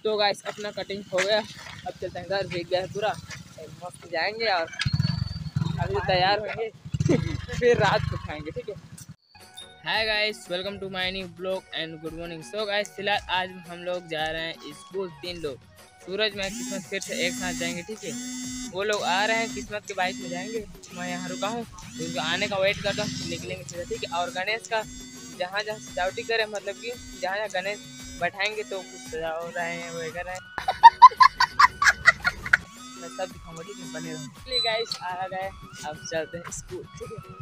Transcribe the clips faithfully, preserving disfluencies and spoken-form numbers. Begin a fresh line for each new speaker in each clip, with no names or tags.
तो गाइस अपना कटिंग हो गया, अब चलते हैं घर। भीग गया है पूरा, मस्त जाएंगे और अभी तैयार होंगे फिर रात को खाएंगे, ठीक है। Hi guys, welcome to my new blog and good morning. So guys फिलहाल आज हम लोग जा रहे हैं स्कूल, तीन लोग, सूरज मैं किस्मत फिर से एक साथ जाएंगे, ठीक है। वो लोग आ रहे हैं, किस्मत के बाइक में जाएंगे, मैं यहाँ रुका हूँ, उनके आने का वेट करता हूँ, निकलेंगे सीधा, ठीक है। और गणेश का जहाँ जहाँ सजावटी करें, मतलब कि जहाँ जहाँ गणेश बैठाएंगे तो कुछ सजा रहे हैं वगैरह मैं सब दिखाऊंगा, ठीक है, बने रहो। चलिए गाइस आ गए, अब चलते हैं स्कूल, ठीक है।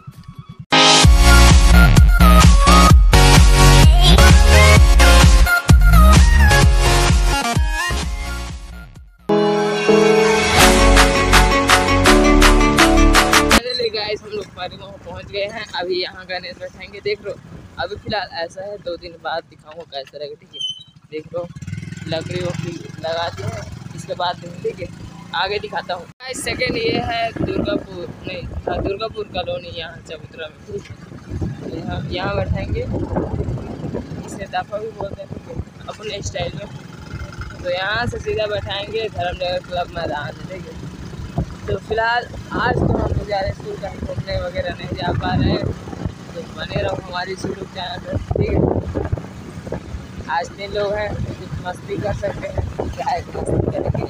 गाइस हम लोग पार्टी में पहुंच गए हैं, अभी यहाँ गणेश बैठाएंगे, देख लो। अभी फिलहाल ऐसा है, दो दिन बाद दिखाऊंगा कैसा रहेगा, ठीक है। देख लो लकड़ी वकड़ी लगाते हैं, इसके बाद ठीक है आगे दिखाता हूँ। गाइस सेकंड ये है दुर्गापुर, नहीं हाँ दुर्गापुर कॉलोनी, यहाँ चबूतरा में, ठीक है। यहाँ यहाँ बैठाएंगे, इसे दफा भी बोलते हैं, ठीक है, अपने स्टाइल में। तो यहाँ से सीधा बैठाएंगे धर्मनगर क्लब मैदान, ठीक है। तो फिलहाल आज तो हम लोग जा रहे हैं स्कूल, कहीं घूमने वगैरह नहीं जा पा रहे हैं, तो बने रहो हमारी यूट्यूब चैनल पर, ठीक है। आज तीन लोग हैं, कुछ मस्ती कर सकते हैं, क्या मस्ती करेंगे।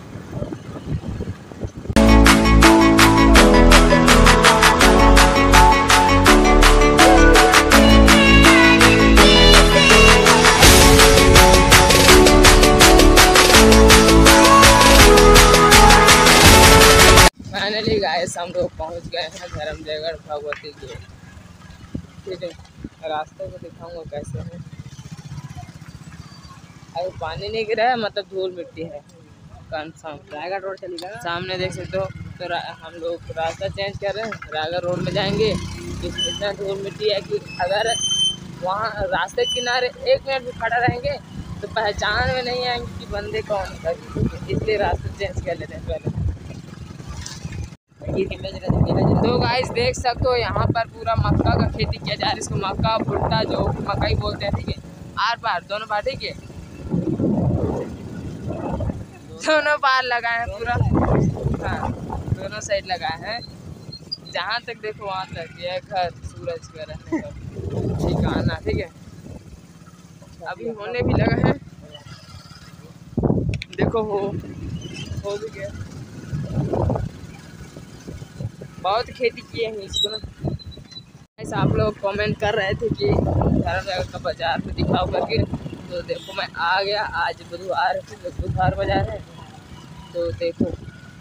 फाइनली गाइस हम लोग पहुंच गए हैं धर्मनगर भगवती गेट, ठीक है। रास्ते को दिखाऊंगा कैसे है। अभी पानी नहीं गिरा है, मतलब धूल मिट्टी है कंफर्म। रायगढ़ रोड चलेगा, सामने देख सकते हो। तो हम लोग रास्ता चेंज कर रहे हैं, रायगढ़ रोड में जाएंगे। इतना धूल मिट्टी है कि अगर वहाँ रास्ते किनारे एक मिनट भी खड़ा रहेंगे तो पहचान में नहीं आएंगे कि बंदे कौन है, इसलिए रास्ता चेंज कर लेते हैं पहले। तो गाइस देख सकते हो यहाँ पर पूरा मक्का का खेती किया जा रहा है, इसको मक्का भुट्टा जो मकई बोलते हैं, ठीक है। आर पार दोनों पार, ठीक है, दोनों पार लगा है पूरा, हाँ दोनों साइड लगा है। जहाँ तक देखो वहाँ तक ये घर सूरज का रहने का ठिकाना, ठीक है। अभी होने भी लगा है, देखो हो हो भी गया। बहुत खेती किए हैं इसको ना। ऐसा आप लोग कमेंट कर रहे थे कि धर्मनगर का बाजार में दिखाओ करके, तो देखो मैं आ गया। आज बुधवार बुधवार बाजार है, तो देखो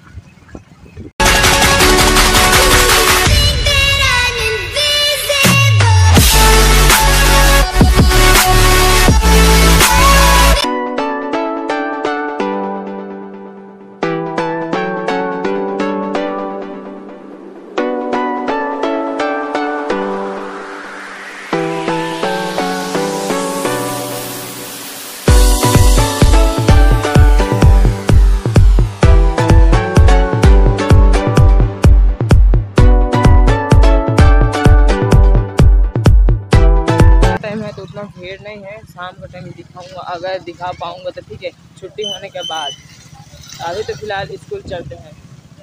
तो उतना भीड़ नहीं है, शाम का टाइम दिखाऊंगा अगर दिखा पाऊंगा तो, ठीक है, छुट्टी होने के बाद। अभी तो फिलहाल स्कूल चलते हैं।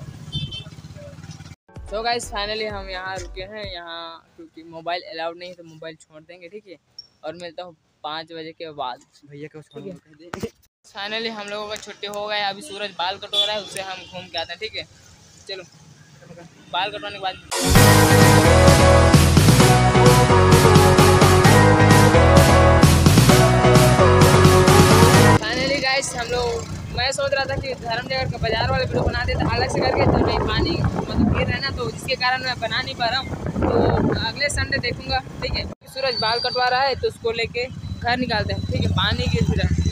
तो गाइस फाइनली हम यहाँ रुके हैं, यहाँ क्योंकि मोबाइल अलाउड नहीं है तो मोबाइल छोड़ देंगे, ठीक है। और मिलता हूँ पाँच बजे के बाद, भैया को छोड़ देंगे। फाइनली हम लोगों का छुट्टी हो गया, अभी सूरज बाल कटो रहा है, उससे हम घूम के आते हैं, ठीक है। चलो बाल कटवाने के बाद हम लोग, मैं सोच रहा था कि धर्मनगर का बाजार वाले वीडियो बना देता अलग से करके, तो नहीं पानी मतलब गिर रहा है ना, तो जिसके कारण मैं बना नहीं पा रहा हूँ। तो अगले संडे देखूंगा, ठीक है। सूरज बाल कटवा रहा है तो उसको लेके घर निकालते हैं, ठीक है। पानी गिर रहा है,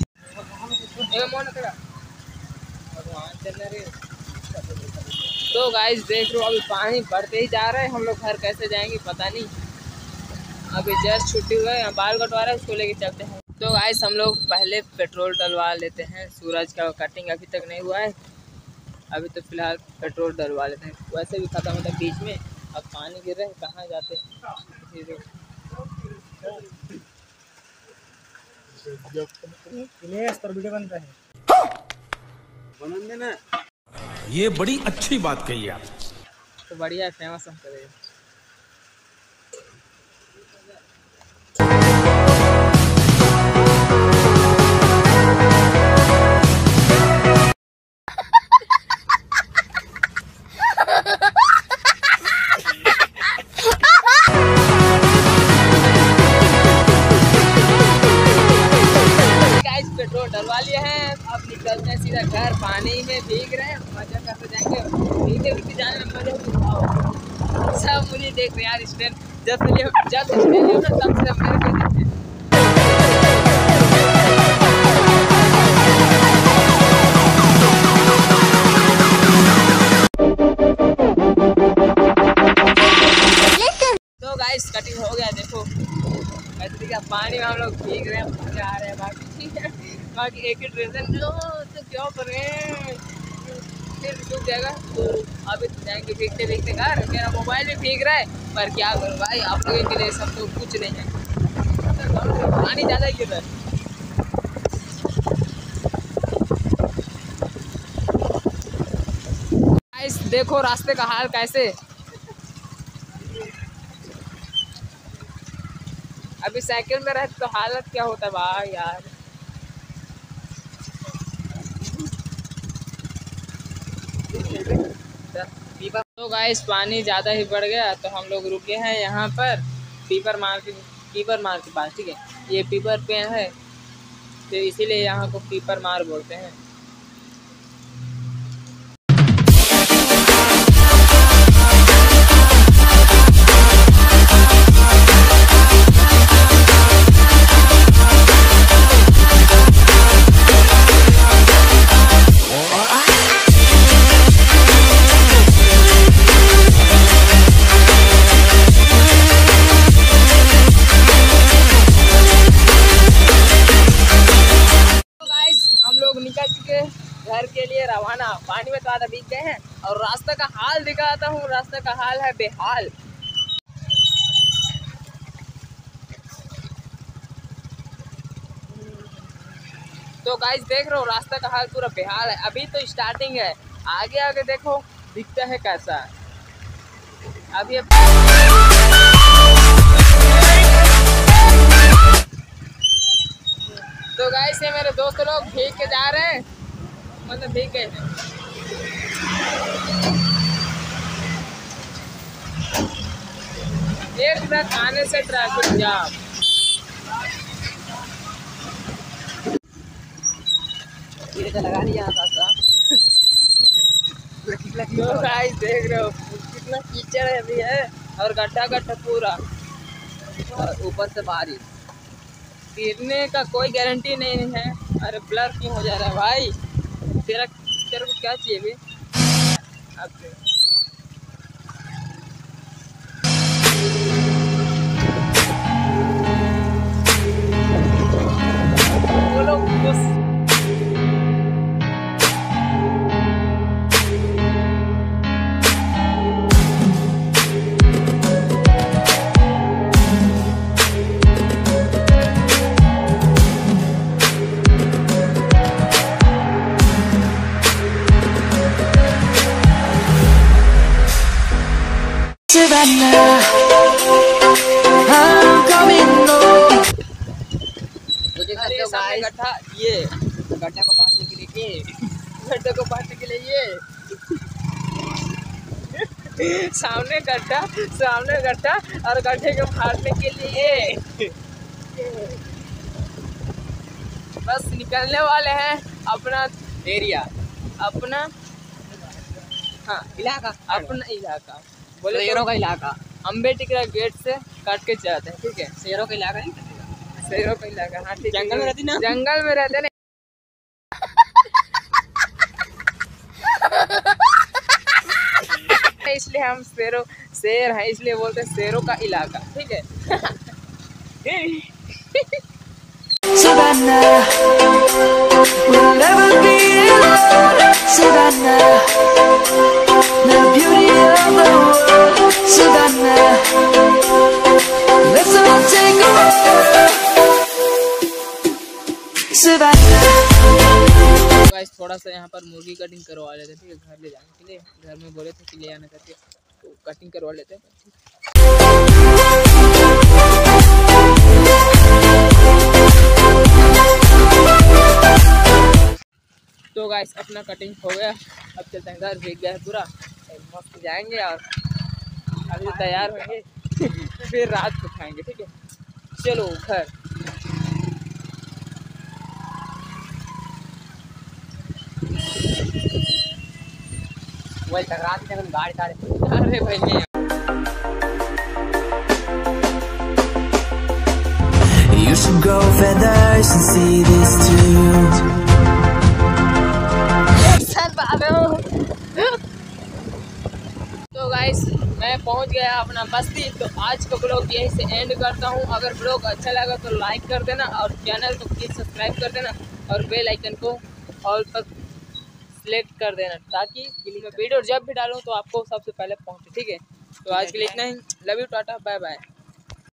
तो गाइस देख लो अभी पानी बढ़ते ही जा रहा है, हम लोग घर कैसे जाएंगे पता नहीं। अभी जस्ट छुट्टी हुआ है, बाल कटवा रहा है, उसको लेके चलते हैं। तो गाइस हम लोग पहले पेट्रोल डलवा लेते हैं, सूरज का कटिंग अभी तक नहीं हुआ है, अभी तो फिलहाल पेट्रोल डलवा लेते हैं। वैसे भी खत्म होता है बीच में, अब पानी गिर रहे हैं, कहाँ जाते हैं। वीडियो बन रहा है।
ये बड़ी अच्छी बात कही आप।
तो बढ़िया फेमस हम करेंगे। पेट्रोल डलवा लिए हैं, अब निकलते हैं सीधा घर। पानी में भीग रहे हैं, मजा करते जाएंगे। भीगते भीगते जाने में मजा भी सब मुझे देख रहे यार। स्टैंड जब से जब से तब से मेरे को देखते हैं। तो गाइस कटिंग हो गया, देखो का पानी में हम लोग भीग रहे हैं, मजा आ रहे हैं। बाकी बाकी एक ही ड्रेस लो तो क्या करें, फिर डूब जाएगा। तो अभी तो जाएंगे भीगते भीगते घर। मेरा मोबाइल भी भीग रहा है, पर क्या करूँ भाई, आप लोगों के लिए सब तो कुछ नहीं है। पानी ज़्यादा ही गिर रहा है। गाइस देखो रास्ते का हाल कैसे। अभी साइकिल में रहते तो हालत क्या होता भाई यार। तो गाइस पानी ज़्यादा ही बढ़ गया, तो हम लोग रुके हैं यहाँ पर पीपर मार्केट पीपर मार के पास। ठीक है, ये पीपर पेड़ है, तो इसीलिए यहाँ को पीपर मार बोलते हैं। निकल चुके घर के लिए रवाना। पानी में तो आधा भीग गए हैं और रास्ते का हाल दिखाता हूँ। रास्ते का हाल है बेहाल। तो गाइस देख रहे हो रास्ते का हाल पूरा बेहाल है। अभी तो स्टार्टिंग है, आगे आगे देखो दिखता है कैसा। अभी तो गाइस ये मेरे दोस्त लोग भीग के जा रहे हैं, मतलब भीग गए हैं। एक ट्रक आने से ट्रैफिक जाम। ये लगा लिया था। तो गाइस देख रहे हो कितना कीचड़ अभी है और गड्ढा गड्ढा पूरा, और ऊपर से बारिश। गिरने का कोई गारंटी नहीं है। अरे ब्लर क्यों हो जा रहा है भाई, तेरा तेरे को क्या चाहिए भी। अब बोलो बस। गड्ढा ये गड्ढा को बांटने के लिए ये गड्ढे को बांटने के लिए ये सामने गड्ढा सामने गड्ढा और गड्ढे को फाड़ने के लिए ये। बस निकलने वाले हैं अपना एरिया, अपना हाँ इलाका, अपना इलाका बोले शेरों का इलाका। अम्बेडकर गेट से काट के जाते हैं। ठीक है, शेरों का इलाका नहीं, शेरों का इलाका। हाँ ठीक, जंगल में रहती ना, जंगल में रहते ना। इसलिए हम शेरों शेर हैं, इसलिए बोलते हैं शेरों का इलाका। ठीक है। गाइस थोड़ा सा यहाँ पर मुर्गी कटिंग करवा लेते हैं, ठीक है, घर ले जाने के लिए। घर में बोले थे कि ले आने करके, तो कटिंग करवा लेते हैं। तो गाइस अपना कटिंग हो गया, अब चलते हैं घर। भीग गया है पूरा, मस्त जाएंगे और अभी तैयार होंगे फिर रात को खाएंगे, ठीक है। चलो घर।
वही टकरा दी हम गाड़ी तारे।
अरे भाई
You should grow feathers and see this too.
तो गाइस मैं पहुंच गया अपना बस्ती। तो आज का ब्लॉग यहीं से एंड करता हूं। अगर ब्लॉग अच्छा लगा तो लाइक कर देना और चैनल को प्लीज़ सब्सक्राइब कर देना और बेल आइकन को ऑल पर सिलेक्ट कर देना, ताकि मैं वीडियो जब भी डालूं तो आपको सबसे पहले पहुंचे, ठीक है। तो आज के लिए इतना ही। Love you, tata, bye bye.